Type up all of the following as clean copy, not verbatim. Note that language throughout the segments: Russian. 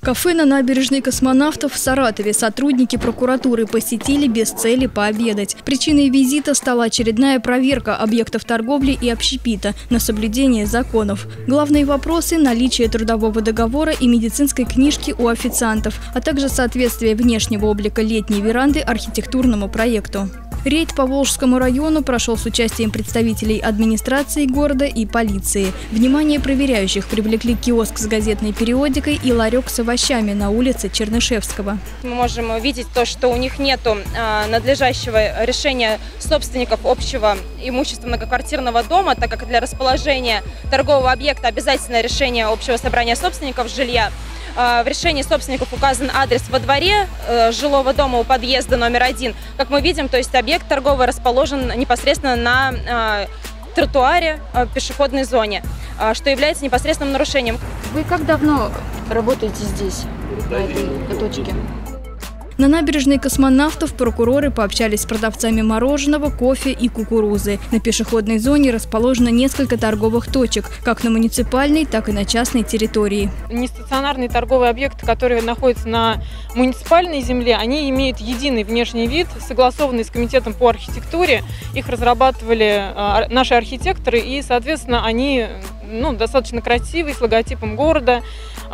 Кафе на набережной Космонавтов в Саратове сотрудники прокуратуры посетили без цели пообедать. Причиной визита стала очередная проверка объектов торговли и общепита на соблюдение законов. Главные вопросы – наличие трудового договора и медицинской книжки у официантов, а также соответствие внешнего облика летней веранды архитектурному проекту. Рейд по Волжскому району прошел с участием представителей администрации города и полиции. Внимание проверяющих привлекли киоск с газетной периодикой и ларек с овощами на улице Чернышевского. Мы можем видеть то, что у них нет надлежащего решения собственников общего имущества многоквартирного дома, так как для расположения торгового объекта обязательно решение общего собрания собственников жилья. В решении собственников указан адрес во дворе жилого дома у подъезда номер 1. Как мы видим, то есть объект торговый расположен непосредственно на тротуаре пешеходной зоне, что является непосредственным нарушением. Вы как давно работаете здесь, на этой точке? На набережной Космонавтов прокуроры пообщались с продавцами мороженого, кофе и кукурузы. На пешеходной зоне расположено несколько торговых точек, как на муниципальной, так и на частной территории. Нестационарные торговые объекты, которые находятся на муниципальной земле, они имеют единый внешний вид, согласованный с комитетом по архитектуре. Их разрабатывали наши архитекторы, и, соответственно, они достаточно красивые, с логотипом города.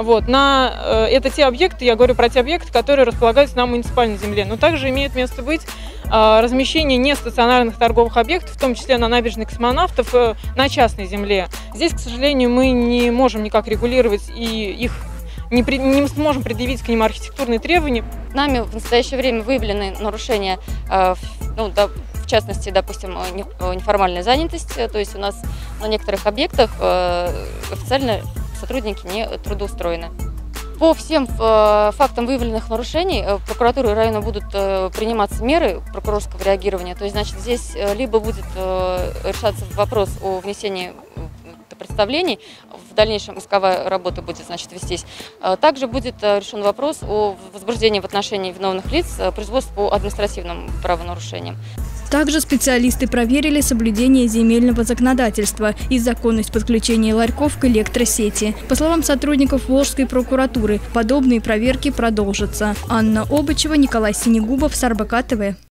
Это те объекты, я говорю про те объекты, которые располагаются на муниципальной земле. Но также имеет место быть размещение нестационарных торговых объектов, в том числе на набережной Космонавтов, на частной земле. Здесь, к сожалению, мы не можем никак регулировать и их не сможем предъявить к ним архитектурные требования. Нами в настоящее время выявлены нарушения, в частности, допустим, неформальная занятость. То есть у нас на некоторых объектах официально сотрудники не трудоустроены. По всем фактам выявленных нарушений прокуратурой района будут приниматься меры прокурорского реагирования. То есть, здесь либо будет решаться вопрос о внесении представлений, в дальнейшем исковая работа будет, вестись. Также будет решен вопрос о возбуждении в отношении виновных лиц производств по административным правонарушениям. Также специалисты проверили соблюдение земельного законодательства и законность подключения ларьков к электросети. По словам сотрудников Волжской прокуратуры, подобные проверки продолжатся. Анна Обычева, Николай Синегубов, СарБК ТВ.